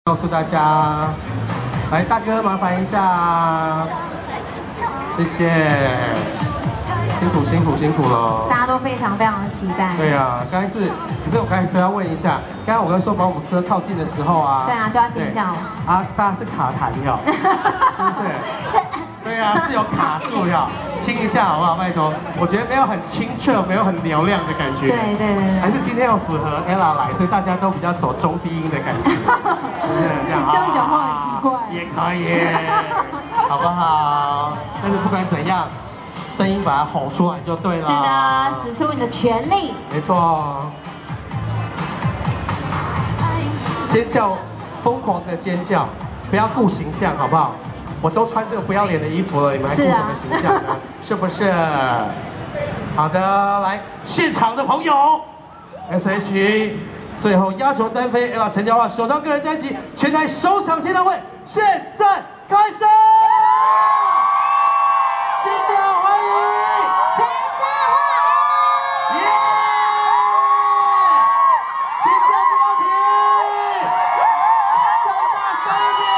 告诉大家，来大哥麻烦一下，谢谢，辛苦了。 大家都非常的期待。 对啊，可是我刚才是要问一下，刚刚我跟说保姆车靠近的时候啊， 对啊，就要尖叫啊，大家是卡痰哟，是不是？对啊，是有卡住要亲一下好不好？拜托，我觉得没有很清澈，没有很嘹亮的感觉。 对。 还是今天要符合 Ella 来，所以大家都比较走中低音的感觉，是不是这样？ 这样讲话很奇怪。 也可以，好不好？但是不管怎样，声音把它吼出来就对了。 是的，使出你的全力。 没错。尖叫，疯狂的尖叫，不要顾形象，好不好？我都穿这个不要脸的衣服了，你们还顾什么形象呢？是不是？好的，来现场的朋友 ，SH 最后压轴单飞 Ella 陈嘉桦首张个人专辑，全台首场签唱会现在开始，尖叫欢迎陈嘉桦，耶！尖叫不要停，再大声一点！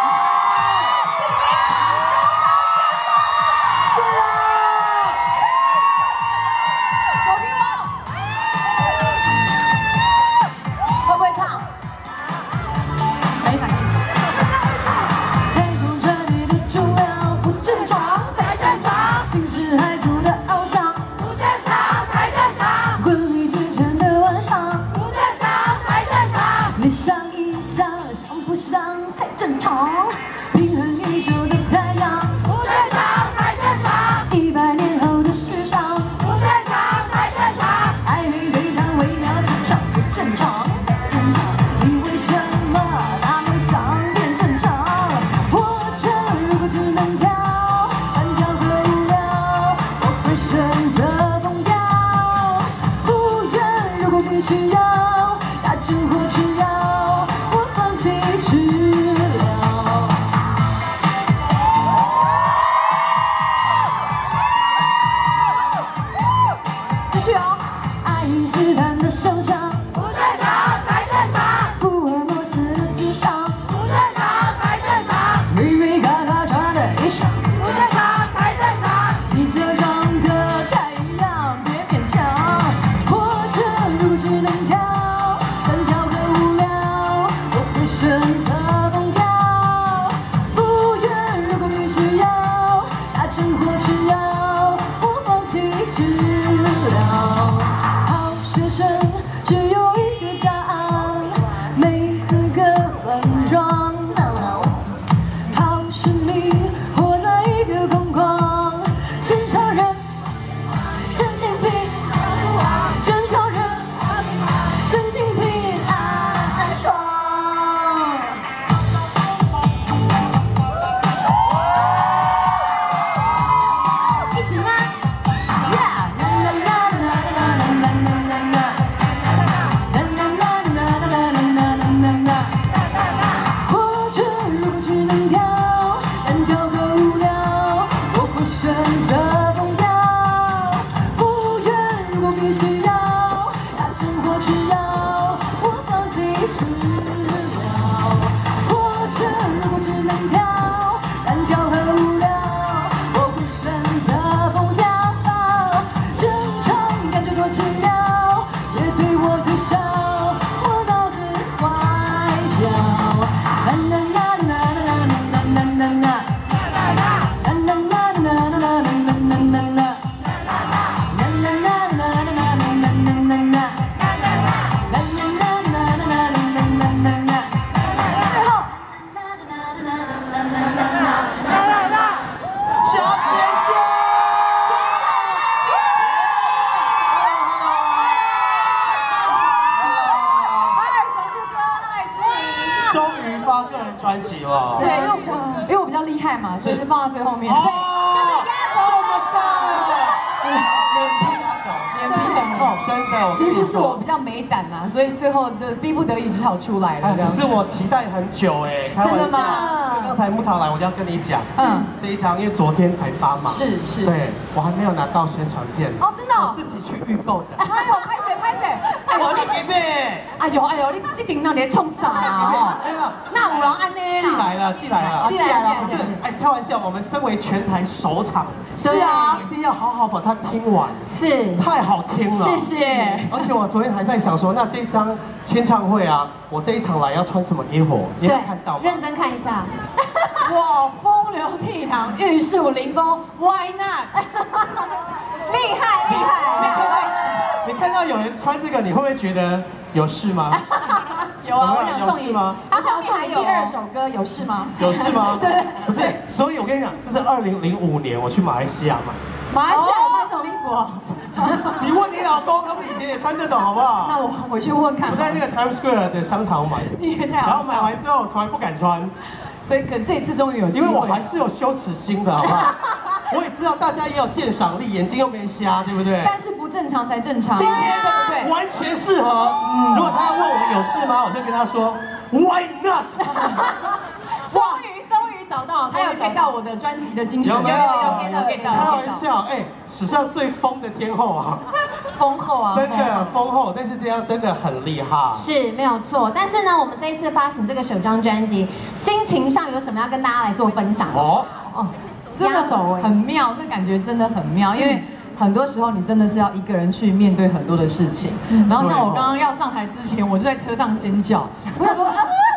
你想一想，想不想太正常？平衡宇宙的太阳，不正常才正常。100年后的世上，不正常才正常。暧昧非常微妙，磁场不正常才正常。你为什么那么想变正常？活着如果只能跳，单挑和无聊，我会选择疯掉。不愿如果必须要打针或吃药。治疗。继续哦，爱因斯坦的手相不正常才正常，福尔摩斯的智商不正常才正常，妹妹嘎嘎穿的衣裳不正常才正常，你这长得太一样，别勉强。活着如果只能跳，单挑和无聊，我会选择。治疗，好学生只有一个答案，没资格乱撞。好市民活在一个空旷，正常人神经病，正常人神经病安爽。一起来。 终于发个人专辑了。 对，因为我比较厉害嘛，所以就放到最后面。 哦，就是压轴，这么帅， 脸皮很哦，真的， 其实是我比较没胆啊，所以最后的逼不得已只好出来了。 可是我期待很久哎， 真的吗？ 刚才木桃来，我就要跟你讲，这一张因为昨天才发嘛， 是， 对我还没有拿到宣传片哦，真的， 我自己去预购的。 哎呦，拍谁， 哎呦，你给呗！ 哎呦，你这顶那你冲啥啊？那有人安呢？ 寄来了。不是，哎，开玩笑，我们身为全台首场， 是啊， 一定要好好把它听完， 是， 太好听了， 谢谢。 而且我昨天还在想说，那这一张签唱会啊，我这一场来要穿什么衣服？你有看到吗？ 认真看一下。 哇，风流倜傥，玉树临风 ，Why not？ 厉害！ 你看到有人穿这个，你会不会觉得有事吗？ 有啊，我想送你吗？ 我想送你第2首歌，有事吗？ 有事吗？ 对， 不是，所以我跟你讲，这是2005年我去马来西亚买。 马来西亚有卖这种衣服哦？ 你问你老公，他们以前也穿这种，好不好？ 那我回去问看。 我在那个 Times Square 的商场买的， 你也太好笑了。 然后买完之后，从来不敢穿。 所以，可是这一次终于有机会。 因为我还是有羞耻心的，好不好？我也知道大家也有鉴赏力，眼睛又没瞎，对不对？ 但是不正常才正常。 今天对不对？ 完全适合。如果他要问我有事吗，我就跟他说 Why not？ 终于找到，他有 get 到我的专辑的精神。有 get 到。 开玩笑，哎，史上最疯的天后啊！ 丰厚啊， 真的丰厚，但是这样真的很厉害， 是没有错。但是呢，我们这一次发行这个首张专辑，心情上有什么要跟大家来做分享的？ 哦，真的很妙，这感觉真的很妙，因为很多时候你真的是要一个人去面对很多的事情。然后像我刚刚要上台之前，我就在车上尖叫，我想说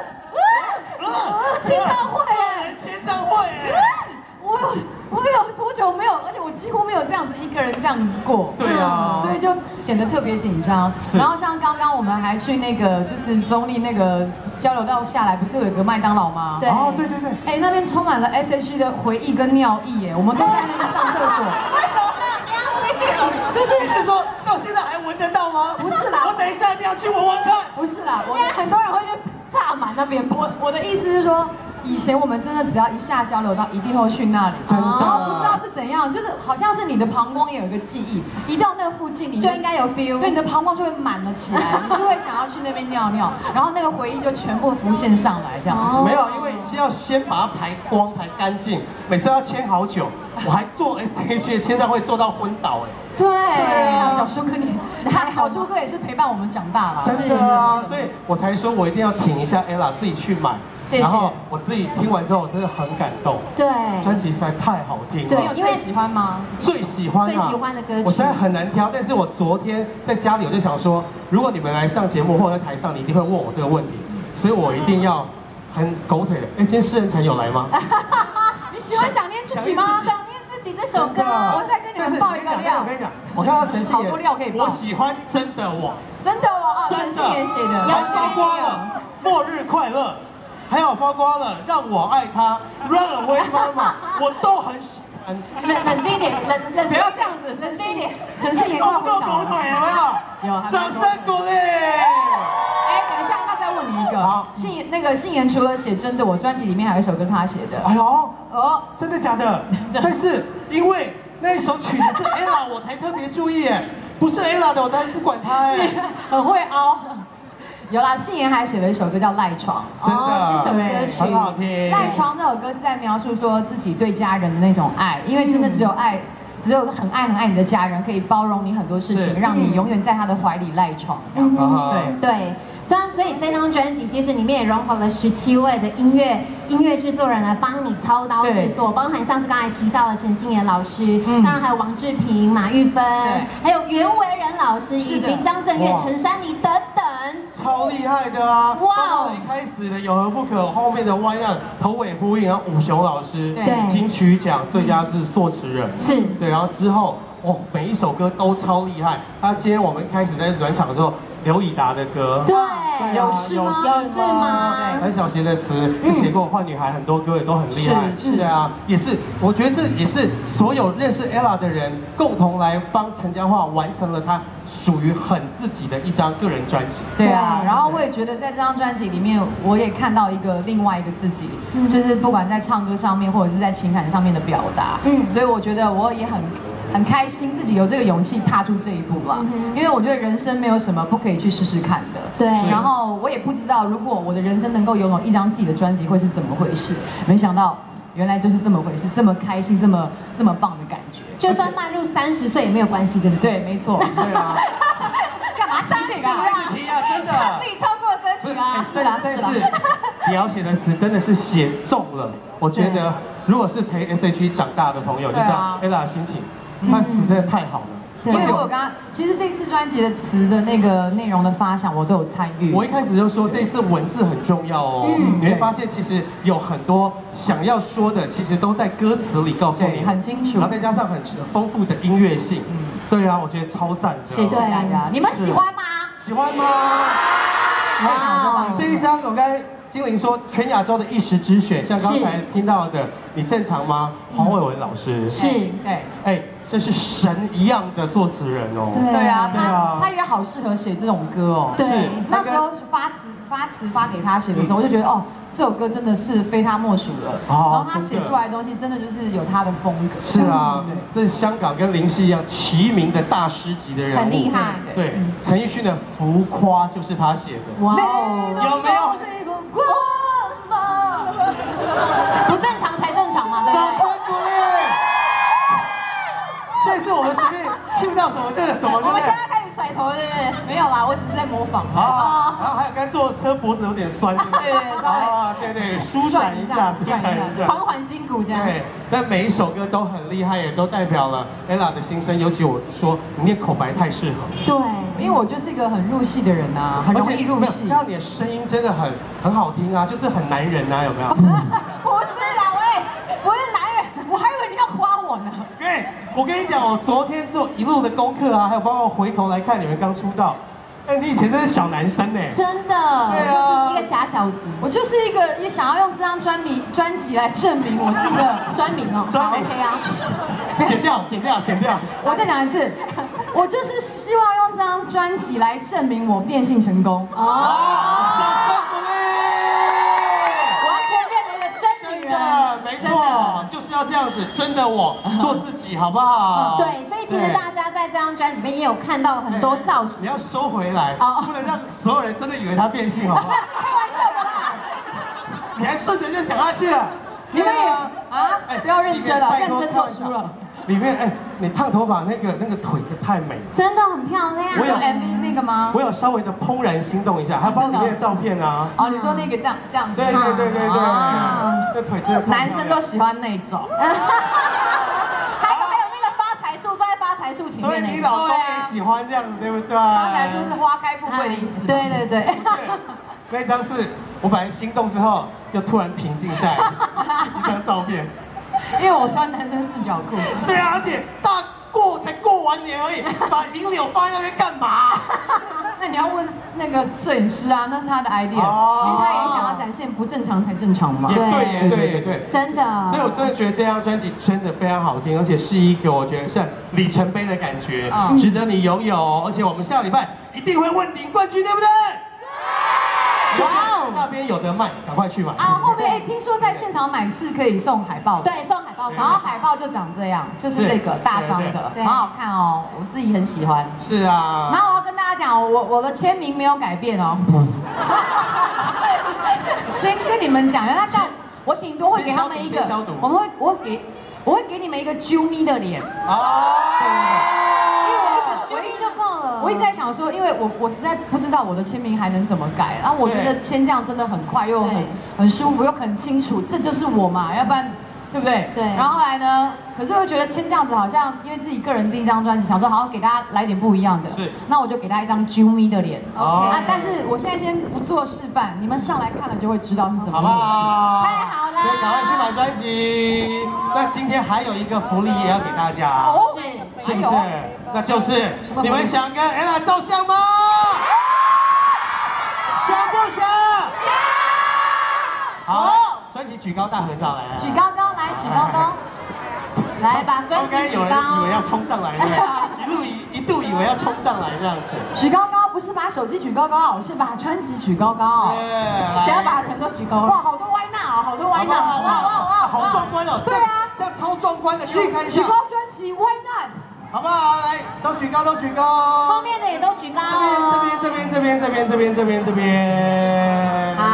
签唱会哎， 签唱会哎， 我有多久没有，而且我几乎没有这样子一个人这样子过。 对啊， 所以就显得特别紧张。然后像刚刚我们还去那个就是中立那个交流道下来，不是有一个麦当劳吗？ 对， 哦对。 哎，那边充满了 S.H.E 的回忆跟尿意耶，我们都在那边上厕所。 为什么尿就是你是说到现在还闻得到吗？ 不是啦， 我等一下一定要去闻闻看。 不是啦，因为很多人会去炸满那边。我的意思是说。以前我们真的只要一下交流道，一定会去那里， 真的， 然后不知道是怎样，就是好像是你的膀胱也有一个记忆，一到那个附近，你就应该有 feel， 对，你的膀胱就会满了起来，你就会想要去那边尿尿，然后那个回忆就全部浮现上来，这样子。 没有，因为要先把它排光排干净，每次要签好久，我还做 S.H.E 的签唱会做到昏倒哎。 对，小叔哥你，小叔哥也是陪伴我们长大了， 真的啊，所以我才说我一定要挺一下 Ella， 自己去买。 谢谢。 然后我自己听完之后，我真的很感动。 对， 专辑实在太好听了。 对，因为喜欢吗？ 最喜欢的歌曲， 我实在很难挑。但是我昨天在家里，我就想说，如果你们来上节目或者在台上，你一定会问我这个问题，所以我一定要很狗腿的。哎，今天诗人才有来吗？ 你喜欢想念自己吗？ 想念自己这首歌， 我再跟你们爆一个料。 我跟你讲，我看到陈信好多料可以爆。 我喜欢真的我， 真的我，陈信言写的， 还包括了末日快乐。还有包括了让我爱他 ，Run Away Mama， 我都很喜欢。 冷静一点，冷不要这样子，冷静一点。陈信言快昏倒了。 狗腿有没有？ 有， 掌声鼓励。 哎，等一下，那再问你一个。好。信言除了写真的，我专辑里面还有一首歌是他写的。 哎呦，真的假的？但是因为那一首曲子是 Ella， 我才特别注意哎，不是 Ella 的我当然不管他哎。 很会凹。有啦，信言还写了一首歌叫《赖床》， 真的， 这首歌曲很好听。 《赖床》这首歌是在描述说自己对家人的那种爱，因为真的只有爱，只有很爱你的家人可以包容你很多事情，让你永远在他的怀里赖床。 对。所以这张专辑其实里面也融合了17位的音乐制作人来帮你操刀制作，包含像是刚才提到的陈信言老师，当然还有王志平、马玉芬，还有袁惟仁老师，以及张震岳、陈珊妮等等， 超厉害的啊！哇！一开始的有何不可，后面的 Why Not 头尾呼应，然后武雄老师金曲奖最佳作词人是对，然后之后每一首歌都超厉害。今天我们开始在暖场的时候，刘以达的歌， 对， 有事吗？ 蓝小邪的词写过《坏女孩》，很多歌也都很厉害。是啊，也是，我觉得这也是所有认识 Ella 的人共同来帮陈嘉桦完成了他属于很自己的一张个人专辑。 对啊，然后我也觉得在这张专辑里面，我也看到另外一个自己，就是不管在唱歌上面或者是在情感上面的表达。所以我觉得我也很很开心自己有这个勇气踏出这一步啦。因为我觉得人生没有什么不可以去试试看的。 对。 然后我也不知道，如果我的人生能够拥有一张自己的专辑，会是怎么回事。没想到原来就是这么回事，这么开心，这么棒的感觉。 就算迈入30岁也没有关系，对不对？ 对，没错。 对啊。 干嘛提这个啊？ 提啊，真的。 他自己创作的歌曲啊。是啊， 但是描写的词真的是写中了。我觉得，如果是陪 S.H.E 长大的朋友，就知道 Ella 的心情，她词真的太好了。 因为我刚刚，其实这一次专辑的词的那个内容的发想，我都有参与。 我一开始就说这一次文字很重要哦，你会发现其实有很多想要说的，其实都在歌词里告诉你， 很清楚， 然后再加上很丰富的音乐性，对啊，我觉得超赞的。 谢谢大家，你们喜欢吗？ 喜欢吗？哇，这一张我刚才精灵说全亚洲的一时之选，像刚才听到的，你正常吗？黄伟文老师是， 对， 哎，这是神一样的作词人哦。 对啊，他也好适合写这种歌哦。 对， 那时候发给他写的时候，我就觉得哦，这首歌真的是非他莫属的。然后他写出来的东西真的就是有他的风格。 是啊，这是香港跟林夕一样齐名的大师级的人物， 很厉害。 对，陈奕迅的《浮夸》就是他写的。 哇哦，有没有？ 不正常才正常嘛，对不对？ 掌声鼓励。所以是我们随便 Q 到什么就是什么，对不对？ 我们现在开始甩头，对不对？ 没有啦，我只是在模仿。 啊，然后还有刚才坐车脖子有点酸， 对，稍微啊，对，舒展一下， 缓缓筋骨这样。 对，但每一首歌都很厉害，也都代表了 Ella 的心声。尤其我说你念口白太适合。 对， 因为我就是一个很入戏的人啊，很容易入戏。 这样你的声音真的很好听啊，就是很男人啊，有没有？ 不是啦，喂，不是男人， 我还以为你要夸我呢。 对，我跟你讲，我昨天做一路的功课啊，还有包括回头来看你们刚出道。哎，你以前真是小男生呢， 真的，对啊，就是一个假小子。 我就是一个也想要用这张专辑来证明我是一个专名哦， 专名 OK 啊， 剪掉。 我再讲一次，我就是希望用这张专辑来证明我变性成功。 掌声鼓励， 完全变成一个真女人。 没错，就是要这样子，真的我做自己，好不好？ 对，所以其实大家在这张专辑里面也有看到很多造型。 你要收回来，不能让所有人真的以为他变性，好不好？ 那是开玩笑的啦。 你还顺着就想下去了， 你们也不要认真了，认真就输了。 里面你烫头发那个腿太美了， 真的很漂亮。 我有 MV 那个吗？ 我有稍微的怅然心动一下，还放里面的照片啊。 哦，你说那个这样子？ 对，那腿真的。 男生都喜欢那种。 还有那个发财树，坐在发财树前面。 所以你老公也喜欢这样子，对不对？ 发财树是花开富贵的意思。 对。 不是，那张是我本来心动之后，又突然平静下来一张照片。 因为我穿男生四角裤。 对啊，而且才过完年而已，把银柳放在那边干嘛？ 那你要问那个摄影师啊，那是他的 idea，因为他也想要展现不正常才正常嘛。 也对， 真的。 所以我真的觉得这张专辑真的非常好听，而且是一个我觉得是里程碑的感觉，值得你拥有。而且我们下礼拜一定会问鼎冠军，对不对？哇，那边有得卖，赶快去买。 后面听说在现场买是可以送海报的。 对，送海报。 然后海报就长这样，就是这个大张的，很好看哦，我自己很喜欢。 是啊。然后我要跟大家讲，我的签名没有改变哦。先跟你们讲，我顶多会给他们一个，我会给你们一个啾咪的脸。我一直在想说，因为我实在不知道我的签名还能怎么改，然后我觉得签这样真的很快，又很舒服，又很清楚，这就是我嘛，要不然对不对？ 对。 然后后来呢，可是我觉得签这样子好像，因为自己个人第一张专辑，想说好像给大家来点不一样的， 是。 那我就给大家一张啾咪的脸 ，OK 但是我现在先不做示范，你们上来看了就会知道是怎么回事。 太好了。 所以赶快去买专辑。那今天还有一个福利也要给大家。是不是？那就是你们想跟 Ella 照相吗？想不想？好，专辑举高大合照来。 举高高，来举高高，来把专辑举高。 刚刚有人以为要冲上来，一度以为要冲上来这样子。 举高高不是把手机举高高，是把专辑举高高。 等下把人都举高。 哇，好多歪娜哦，好多歪娜。 哇，好壮观哦。 对啊， 这样超壮观的。 举高专辑 Why Not？ 好不好？来，都举高，都举高。 后面的也都举高。 这边。 好。